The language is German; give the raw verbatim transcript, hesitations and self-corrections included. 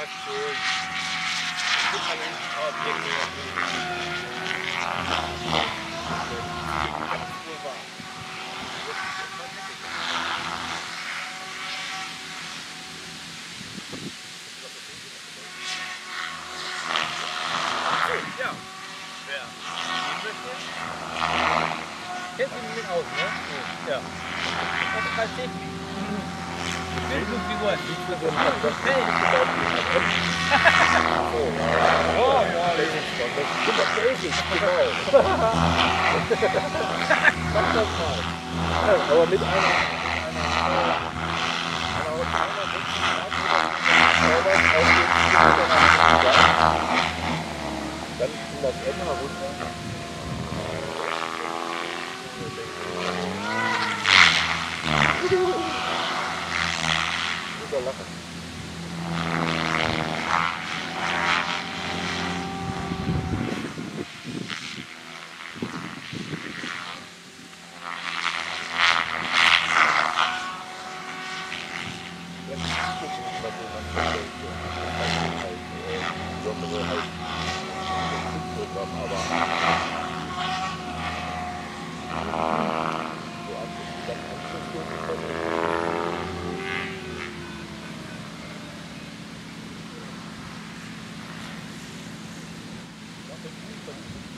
Attraktion. Guck mal, wenn ich auf ja, wer möchte? Kennt ihn mit aus, ne? Ja. Das ist halt Technik. Bildungsfigur. Oh, ja, das ist doch basic, genau. Mach das mal. Aber mit einer, einer, dann in das N herunter. Super lachen. Aber